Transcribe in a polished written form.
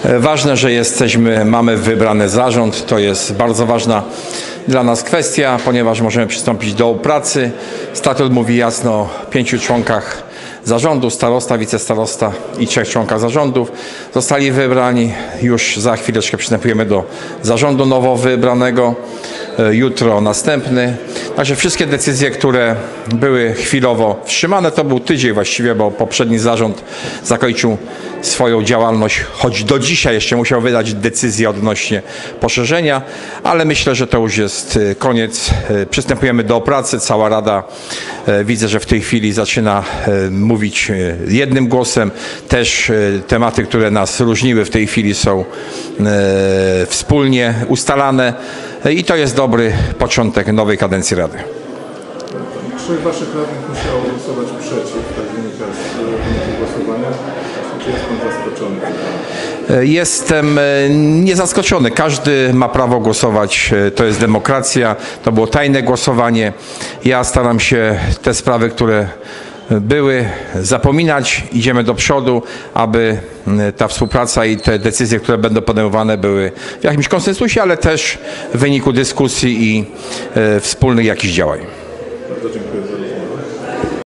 Ważne, że mamy wybrany zarząd. To jest bardzo ważna dla nas kwestia, ponieważ możemy przystąpić do pracy. Statut mówi jasno o 5 członkach zarządu, starosta, wicestarosta i 3 członkach zarządów. Zostali wybrani. Już za chwileczkę przystępujemy do zarządu nowo wybranego. Jutro następny. Także wszystkie decyzje, które były chwilowo wstrzymane, to był tydzień właściwie, bo poprzedni zarząd zakończył swoją działalność, choć do dzisiaj jeszcze musiał wydać decyzję odnośnie poszerzenia, ale myślę, że to już jest koniec. Przystępujemy do pracy. Cała Rada, widzę, że w tej chwili zaczyna mówić jednym głosem. Też tematy, które nas różniły, w tej chwili są wspólnie ustalane i to jest dobry początek nowej kadencji Rady. 3 waszych radnych musiało głosować przeciw, tak wynika z wyniku głosowania. Czy jest pan zaskoczony? Jestem niezaskoczony. Każdy ma prawo głosować. To jest demokracja. To było tajne głosowanie. Ja staram się te sprawy, które były, zapominać. Idziemy do przodu, aby ta współpraca i te decyzje, które będą podejmowane, były w jakimś konsensusie, ale też w wyniku dyskusji i wspólnych jakichś działań. Bardzo dziękuję.